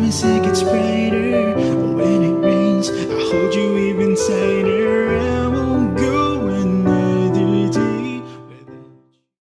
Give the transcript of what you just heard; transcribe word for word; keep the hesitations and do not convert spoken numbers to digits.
promise it gets brighter. When it rains, I hold you even tighter.